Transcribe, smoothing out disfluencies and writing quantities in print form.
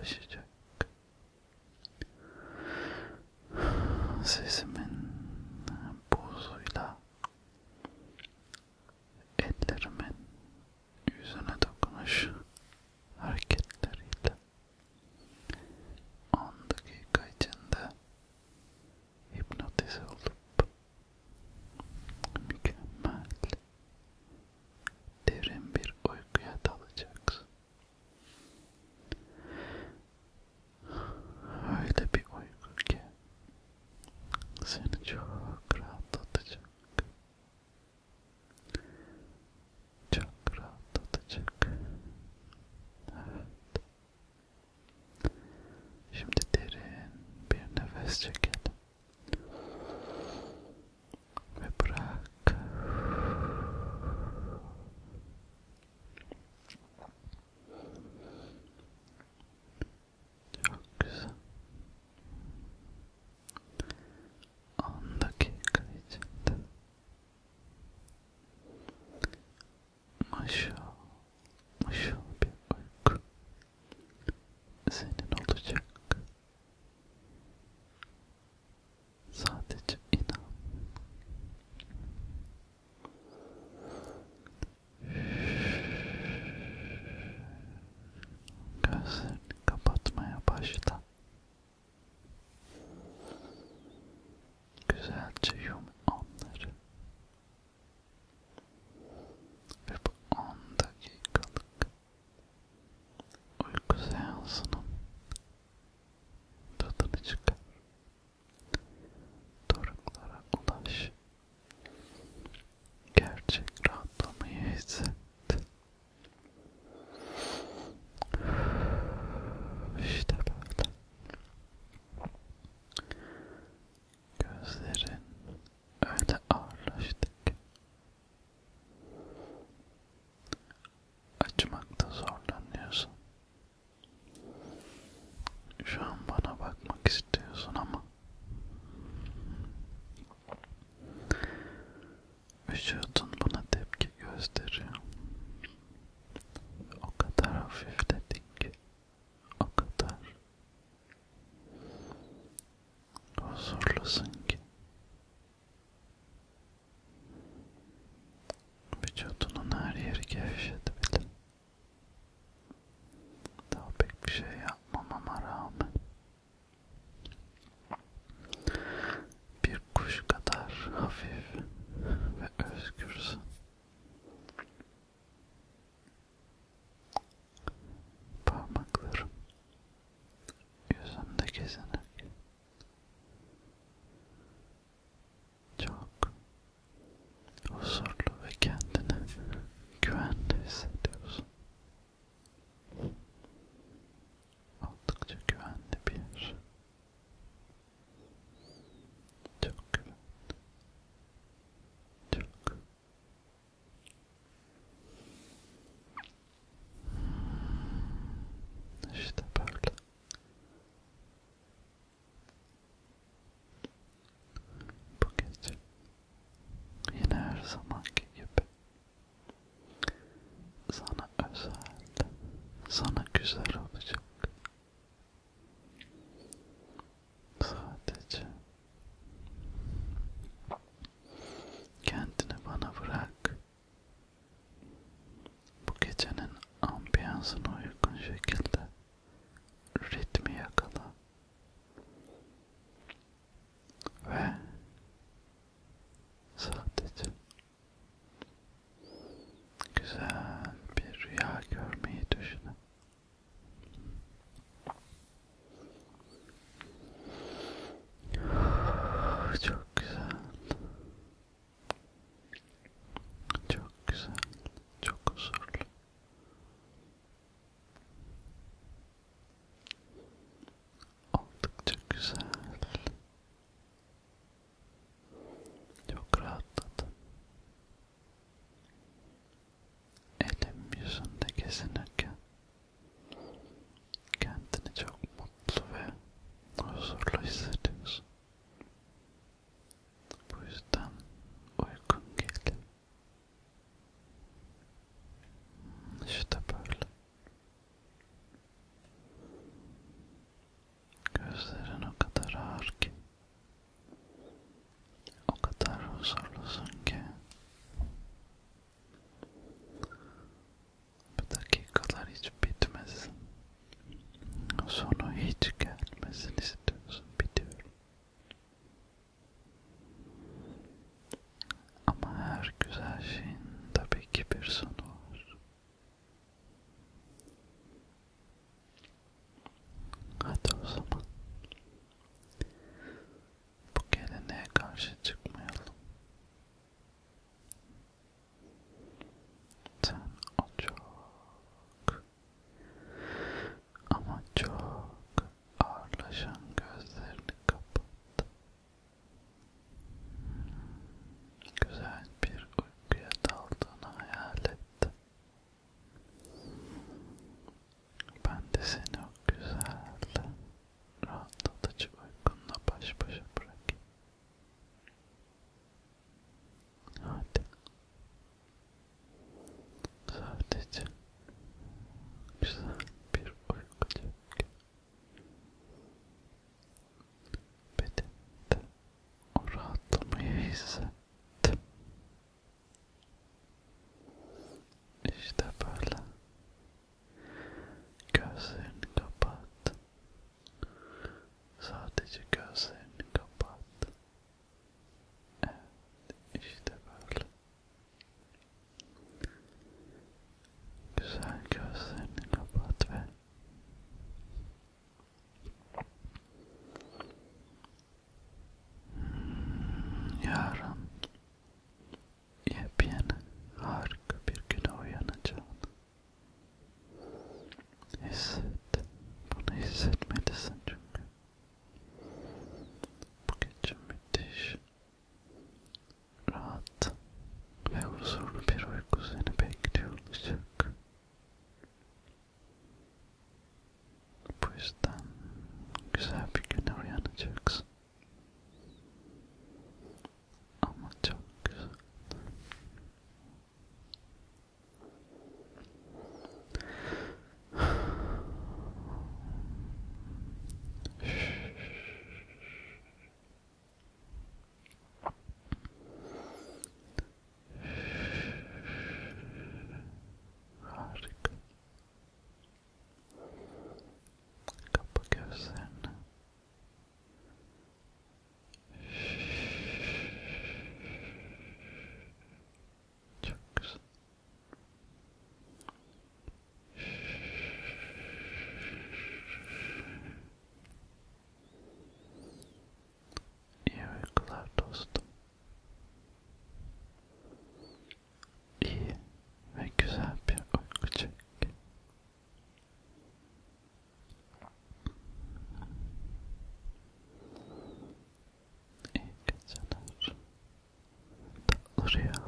ulaşacak. Sesimin buzuyla ellerimin yüzüne dokunuş hareketleriyle 10 dakika içinde hipnotize olup mükemmel derin bir uykuya dalacaksın. Öyle bir uyku ki seni çok rahatlatacak. Çok rahatlatacak. Evet. Şimdi derin bir nefes çekelim. Ve bırak. Çok güzel. 10 dakika içinde mışıl mışıl bir uyku senin olacak. Sadece inan. Gözlerini kapatmaya başla. Güzelce yum onları. Ve bu 10 dakikalık uyku seansının tadını çıkar. Doruklara ulaş. Gerçek rahatlamayı hisset. İşte böyle. Gözlerin öyle ağırlaştı ki açmakta zorlanıyorsun. Şu an bana bakmak istiyorsun ama vücudun buna tepki gösteriyor. O kadar hafifledin ki, o kadar huzurlusun ki vücudunun her yeri gevşedi bile. Daha pek bir şey yapmamama rağmen bir kuş kadar hafif ve özgürsün. Parmaklarım yüzünde gezinerek çok huzurlu ve kendini güvende hissediyorsun. Oldukça güvenli bir yer. Çok güvenli. Çok. İşte böyle. Bu gece yine her zamanki gibi sana özel, sana güzel olacak. Sadece kendini bana bırak. Bu gecenin ambiyansına uygun şekilde ritmi yakala ve sadece güzel bir rüya görmeyi düşün. Çok güzel, çok güzel, çok huzurlu. hisset. Bunu hissetmelisin çünkü. Bu gece müthiş, rahat ve huzurlu bir uyku seni bekliyor olacak. Bu yüzden güzel bir güne uyanacaksın. Ama çok güzel. Harika. Kapa gözlerini. Çok güzel. İyi uykular dostum. İyi ve güzel bir uyku çek. İyi geceler. Tatlı rüyalar.